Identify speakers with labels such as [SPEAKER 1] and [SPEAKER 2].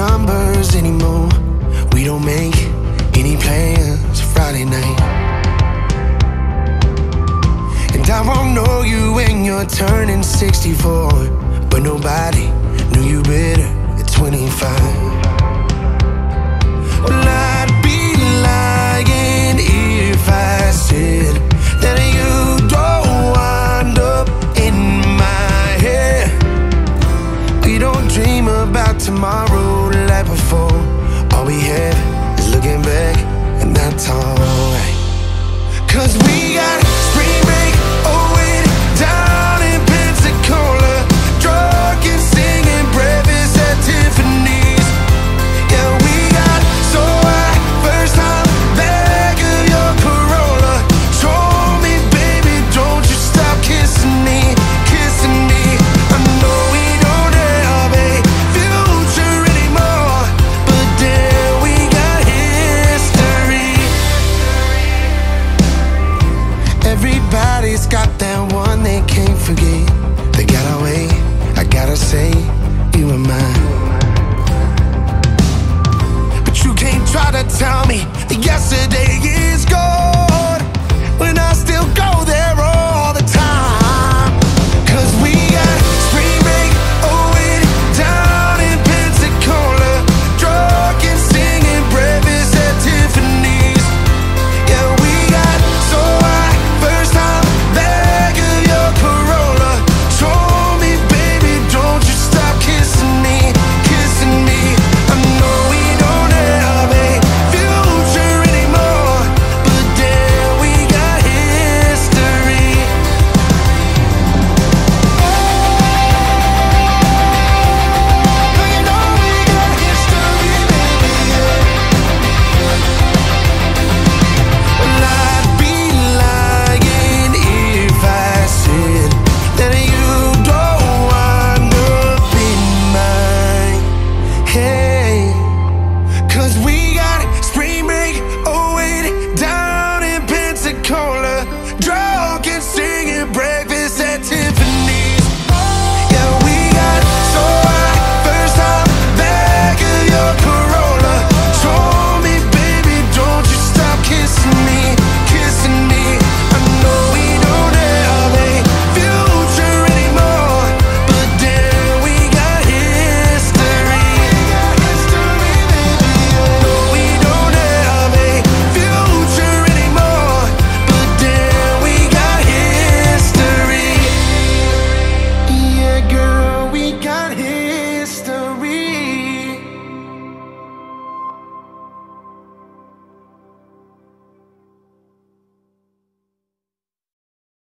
[SPEAKER 1] numbers anymore. We don't make any plans Friday night. And I won't know you when you're turning 64, but nobody knew you better at 25. Well, I'd be lying if I said that you don't wind up in my head. We don't dream about tomorrow like before. All we had is looking back, and that's alright. 'Cause we got spring break, oh, it down in Pensacola, drunk and singing breakfast at Tenpenny's. Yeah, we got so high, first time back of your Corolla. Told me, baby, don't you stop kissing me, kissing me. I know we don't have a future anymore, but damn, we got history. Everybody's got that one they can't forget. They got away, I gotta say, you and mine. But you can't try to tell me that yesterday is gone when I still go there all the time. 'Cause we got spring break, oh, it down in Pensacola, drunk and singing breakfast at Tiffany's. Yeah, we got so high, first time back of your Corolla. Told me, baby, don't you stop kissing me, kissing me. I know we don't have a future anymore, but damn, we got history. Oh, you know we got history, baby, yeah. Well, I'd be lying if I said that you don't wind up in my head.